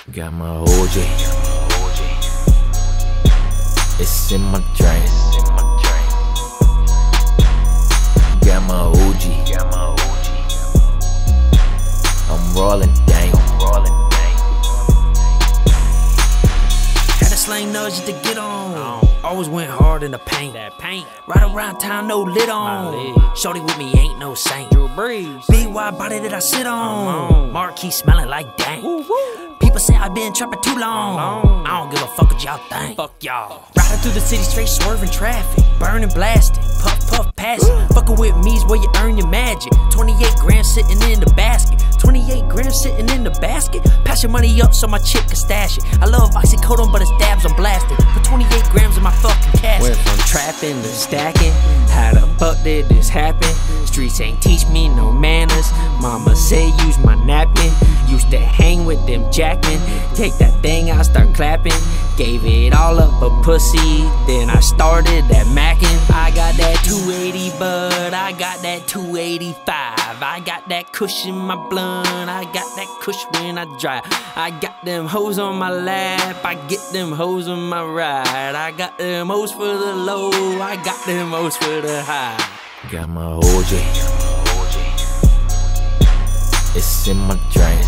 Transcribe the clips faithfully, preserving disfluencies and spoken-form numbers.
Got my O J. It's in my drink. Got my O G. I'm rolling dang. Had a slang nudge to get on. Always went hard in the paint. That paint. Right around town, no lid on. Shorty with me ain't no saint. Drew Brees. B Y body that I sit on. on. Marquee smelling like dank. Woo woo. People say I been trapping too long. long. I don't give a fuck what y'all think. Fuck y'all. Riding through the city straight swerving traffic. Burning, blasting, puff, puff, passing. Fucking with me's where you earn your magic. twenty-eight grand sitting in the basket. twenty-eight grand sitting in the basket. Pass your money up so my chick can stash it. I love oxycodone, but it's dabs I'm blasting. For twenty-eight grams in my fucking casket. Went from trapping to stacking. How the fuck did this happen? Streets ain't teach me no manners. Mama say use my napkin. Used to hang with them jackmen. Take that thing out, start clapping. Gave it all up a pussy. Then I started that mackin'. I got that two eighty bud. I got that two eighty-five. I got that kush in my blunt. I got that kush when I drive. I got them hoes on my lap. I get them hoes on my ride. I got them hoes for the low. I got them hoes for the high. Got my O J. It's in my drink.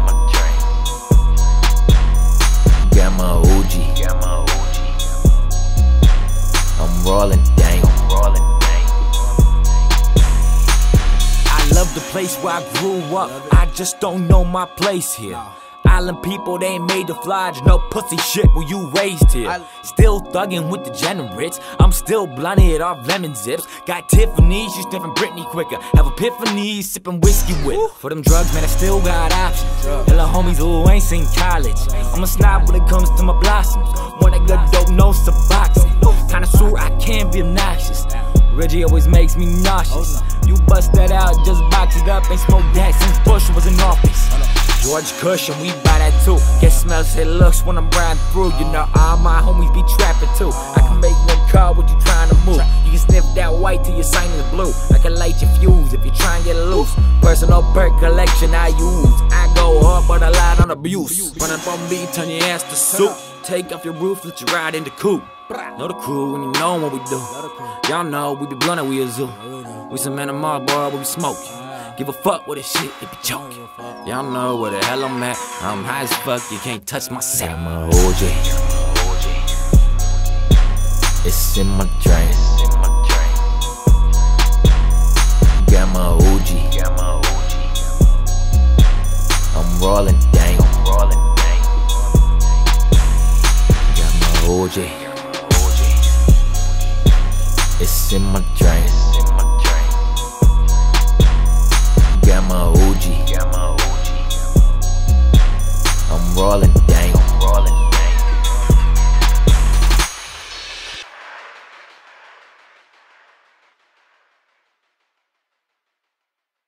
Got my O G. I'm rolling dang. I love the place where I grew up. I just don't know my place here. Island people, they ain't made to fly. Just no pussy shit when you raised here. Still thuggin' with the degenerates. I'm still blinded off lemon zips. Got Tiffany's, you sniffing Britney quicker. Have epiphanies, sipping whiskey with. For them drugs, man, I still got options. Hella homies who ain't seen college. I'm a snob when it comes to my blossoms. Want a good dope, no suboxone. Connoisseur, I can't be obnoxious. Reggie always makes me nauseous. You bust that out, just box it up. Ain't smoked that since Bush was in office. George Kush and we buy that too. Get smells, hit looks when I'm riding through. You know all my homies be trapping too. I can make one call what you trying to move. You can sniff that white till your sign is blue. I can light your fuse if you try and get loose. Personal perk collection I use. I go hard but a lot on abuse. Run up on me, turn your ass to soup. Take off your roof, let you ride in the coupe. Know the crew and you know what we do. Y'all know we be blunt and we a zoo. We some animal boy, we be smoking. Give a fuck with this shit, it be choking. Y'all know where the hell I'm at. I'm high as fuck, you can't touch my set. Got my O J. It's in my drink. Got my O G. I'm rolling dang. Got my O J. It's in my drink. Got my O G. I'm rolling